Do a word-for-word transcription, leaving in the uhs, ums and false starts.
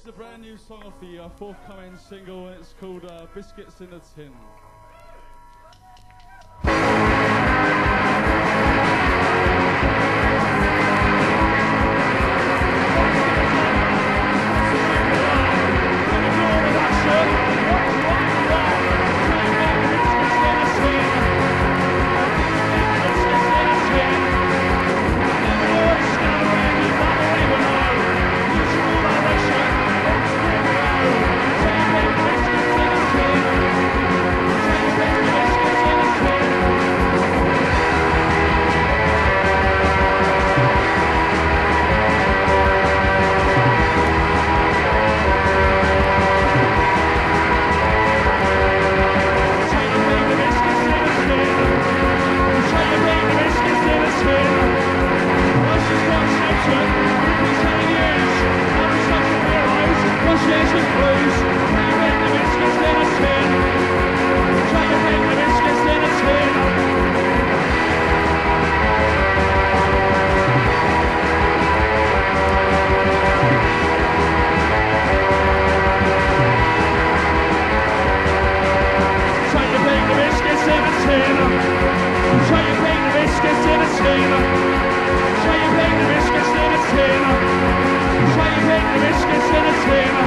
is a brand new song off the uh, forthcoming single, and it's called uh, Biscuits in a Tin. Try and bake the biscuits in a tin.